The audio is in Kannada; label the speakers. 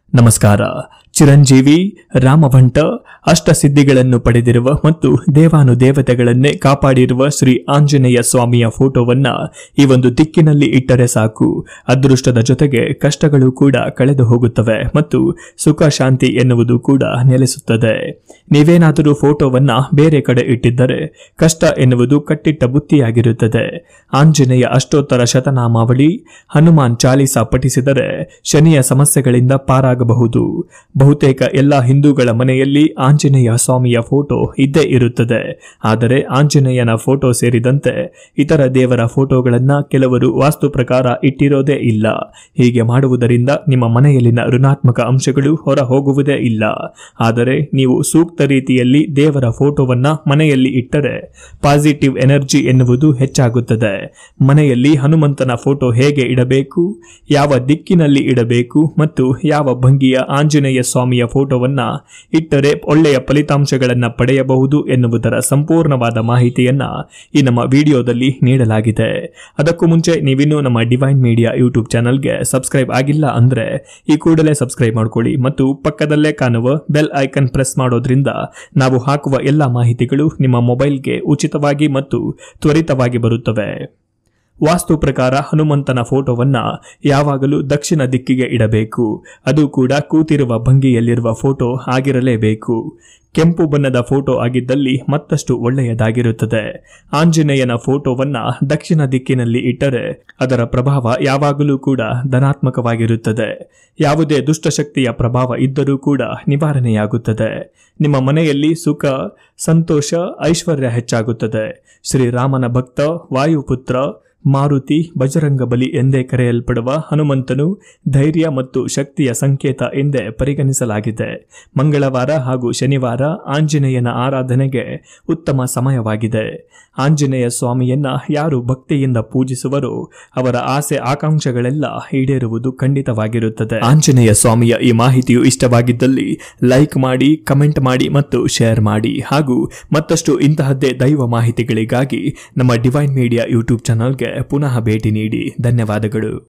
Speaker 1: ನಮಸ್ಕಾರ. ಚಿರಂಜೀವಿ ರಾಮಭಂಟ ಅಷ್ಟಸಿದ್ಧಿಗಳನ್ನು ಪಡೆದಿರುವ ಮತ್ತು ದೇವಾನುದೇವತೆಗಳನ್ನೇ ಕಾಪಾಡಿರುವ ಶ್ರೀ ಆಂಜನೇಯ ಸ್ವಾಮಿಯ ಫೋಟೋವನ್ನ ಈ ಒಂದು ದಿಕ್ಕಿನಲ್ಲಿ ಇಟ್ಟರೆ ಸಾಕು, ಅದೃಷ್ಟದ ಜೊತೆಗೆ ಕಷ್ಟಗಳು ಕೂಡ ಕಳೆದು ಹೋಗುತ್ತವೆ ಮತ್ತು ಸುಖ ಶಾಂತಿ ಎನ್ನುವುದು ಕೂಡ ನೆಲೆಸುತ್ತದೆ. ನೀವೇನಾದರೂ ಫೋಟೋವನ್ನ ಬೇರೆ ಕಡೆ ಇಟ್ಟಿದ್ದರೆ ಕಷ್ಟ ಎನ್ನುವುದು ಕಟ್ಟಿಟ್ಟ ಬುತ್ತಿಯಾಗಿರುತ್ತದೆ. ಆಂಜನೇಯ ಅಷ್ಟೋತ್ತರ ಶತನಾಮಾವಳಿ, ಹನುಮಾನ್ ಚಾಲೀಸಾ ಪಠಿಸಿದರೆ ಶನಿಯ ಸಮಸ್ಯೆಗಳಿಂದ ಪಾರಾಗಬಹುದು. ಬಹುತೇಕ ಎಲ್ಲ ಹಿಂದೂಗಳ ಮನೆಯಲ್ಲಿ ಆಂಜನೇಯ ಸ್ವಾಮಿಯ ಫೋಟೋ ಇದ್ದೇ ಇರುತ್ತದೆ. ಆದರೆ ಆಂಜನೇಯನ ಫೋಟೋ ಸೇರಿದಂತೆ ಇತರ ದೇವರ ಫೋಟೋಗಳನ್ನ ಕೆಲವರು ವಾಸ್ತು ಪ್ರಕಾರ ಇಟ್ಟಿರೋದೇ ಇಲ್ಲ. ಹೀಗೆ ಮಾಡುವುದರಿಂದ ನಿಮ್ಮ ಮನೆಯಲ್ಲಿನ ಋಣಾತ್ಮಕ ಅಂಶಗಳು ಹೊರ ಹೋಗುವುದೇ ಇಲ್ಲ. ಆದರೆ ನೀವು ಸೂಕ್ತ ರೀತಿಯಲ್ಲಿ ದೇವರ ಫೋಟೋವನ್ನ ಮನೆಯಲ್ಲಿ ಇಟ್ಟರೆ ಪಾಸಿಟಿವ್ ಎನರ್ಜಿ ಎನ್ನುವುದು ಹೆಚ್ಚಾಗುತ್ತದೆ. ಮನೆಯಲ್ಲಿ ಹನುಮಂತನ ಫೋಟೋ ಹೇಗೆ ಇಡಬೇಕು, ಯಾವ ದಿಕ್ಕಿನಲ್ಲಿ ಇಡಬೇಕು ಮತ್ತು ಯಾವ ಭಂಗಿಯ ಆಂಜನೇಯ ಸ್ವಾಮಿಯ ಫೋಟೋವನ್ನ ಇಟ್ಟರೆ ಒಳ್ಳೆಯ ಫಲಿತಾಂಶಗಳನ್ನ ಪಡೆಯಬಹುದು ಎನ್ನುವುದರ ಸಂಪೂರ್ಣವಾದ ಮಾಹಿತಿಯನ್ನ ಈ ನಮ್ಮ ವಿಡಿಯೋದಲ್ಲಿ ನೀಡಲಾಗಿದೆ. ಅದಕ್ಕೂ ಮುಂಚೆ ನೀವಿನ್ನೂ ನಮ್ಮ ಡಿವೈನ್ ಮೀಡಿಯಾ ಯೂಟ್ಯೂಬ್ ಚಾನಲ್ಗೆ ಸಬ್ಸ್ಕ್ರೈಬ್ ಆಗಿಲ್ಲ ಅಂದ್ರೆ ಈ ಕೂಡಲೇ ಸಬ್ಸ್ಕ್ರೈಬ್ ಮಾಡ್ಕೊಳ್ಳಿ ಮತ್ತು ಪಕ್ಕದಲ್ಲೇ ಕಾಣುವ ಬೆಲ್ ಐಕನ್ ಪ್ರೆಸ್ ಮಾಡೋದ್ರಿಂದ ನಾವು ಹಾಕುವ ಎಲ್ಲ ಮಾಹಿತಿಗಳು ನಿಮ್ಮ ಮೊಬೈಲ್ಗೆ ಉಚಿತವಾಗಿ ಮತ್ತು ತ್ವರಿತವಾಗಿ ಬರುತ್ತವೆ. ವಾಸ್ತು ಪ್ರಕಾರ ಹನುಮಂತನ ಫೋಟೋವನ್ನ ಯಾವಾಗಲೂ ದಕ್ಷಿಣ ದಿಕ್ಕಿಗೆ ಇಡಬೇಕು. ಅದು ಕೂಡ ಕೂತಿರುವ ಭಂಗಿಯಲ್ಲಿರುವ ಫೋಟೋ ಆಗಿರಲೇಬೇಕು. ಕೆಂಪು ಬಣ್ಣದ ಫೋಟೋ ಆಗಿದ್ದಲ್ಲಿ ಮತ್ತಷ್ಟು ಒಳ್ಳೆಯದಾಗಿರುತ್ತದೆ. ಆಂಜನೇಯನ ಫೋಟೋವನ್ನ ದಕ್ಷಿಣ ದಿಕ್ಕಿನಲ್ಲಿ ಇಟ್ಟರೆ ಅದರ ಪ್ರಭಾವ ಯಾವಾಗಲೂ ಕೂಡ ಧನಾತ್ಮಕವಾಗಿರುತ್ತದೆ. ಯಾವುದೇ ದುಷ್ಟಶಕ್ತಿಯ ಪ್ರಭಾವ ಇದ್ದರೂ ಕೂಡ ನಿವಾರಣೆಯಾಗುತ್ತದೆ. ನಿಮ್ಮ ಮನೆಯಲ್ಲಿ ಸುಖ, ಸಂತೋಷ, ಐಶ್ವರ್ಯ ಹೆಚ್ಚಾಗುತ್ತದೆ. ಶ್ರೀರಾಮನ ಭಕ್ತ, ವಾಯುಪುತ್ರ, ಮಾರುತಿ, ಬಜರಂಗಬಲಿ ಎಂದೇ ಕರೆಯಲ್ಪಡುವ ಹನುಮಂತನು ಧೈರ್ಯ ಮತ್ತು ಶಕ್ತಿಯ ಸಂಕೇತ ಎಂದೇ ಪರಿಗಣಿಸಲಾಗಿದೆ. ಮಂಗಳವಾರ ಹಾಗೂ ಶನಿವಾರ ಆಂಜನೇಯನ ಆರಾಧನೆಗೆ ಉತ್ತಮ ಸಮಯವಾಗಿದೆ. ಆಂಜನೇಯ ಸ್ವಾಮಿಯನ್ನ ಯಾರು ಭಕ್ತಿಯಿಂದ ಪೂಜಿಸುವರೋ ಅವರ ಆಸೆ ಆಕಾಂಕ್ಷೆಗಳೆಲ್ಲ ಈಡೇರುವುದು ಖಂಡಿತವಾಗಿರುತ್ತದೆ. ಆಂಜನೇಯ ಸ್ವಾಮಿಯ ಈ ಮಾಹಿತಿಯು ಇಷ್ಟವಾಗಿದ್ದಲ್ಲಿ ಲೈಕ್ ಮಾಡಿ, ಕಮೆಂಟ್ ಮಾಡಿ ಮತ್ತು ಶೇರ್ ಮಾಡಿ. ಹಾಗೂ ಮತ್ತಷ್ಟು ಇಂತಹದ್ದೇ ದೈವ ಮಾಹಿತಿಗಳಿಗಾಗಿ ನಮ್ಮ ಡಿವೈನ್ ಮೀಡಿಯಾ ಯೂಟ್ಯೂಬ್ ಚಾನಲ್ಗೆ ಪುನಃ ಭೇಟಿ ನೀಡಿ. ಧನ್ಯವಾದಗಳು.